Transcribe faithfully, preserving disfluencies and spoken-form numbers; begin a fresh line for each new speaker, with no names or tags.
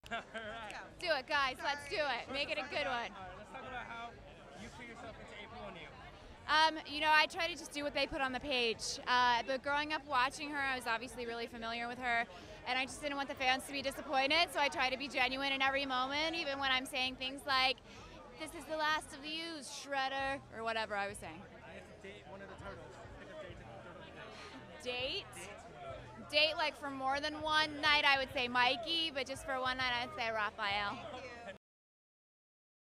All right.
Do it, guys. Let's do it. Make it a good one.
All right, let's talk about how you put yourself into April O'Neil.
Um, you know, I try to just do what they put on the page. Uh, but growing up watching her, I was obviously really familiar with her, and I just didn't want the fans to be disappointed, so I try to be genuine in every moment, even when I'm saying things like, "This is the last of the U's, Shredder," or whatever I was saying.
I have to date one of the turtles. Pick a date to turtle
Date?
date.
Date, like for more than one night, I would say Mikey, but just for one night, I'd say Raphael.